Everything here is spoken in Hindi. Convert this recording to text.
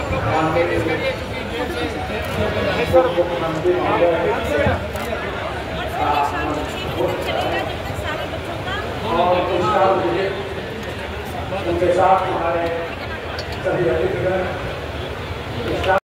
मुख्यमंत्री महोदय और उनके साथ हमारे सभी अतिथिगण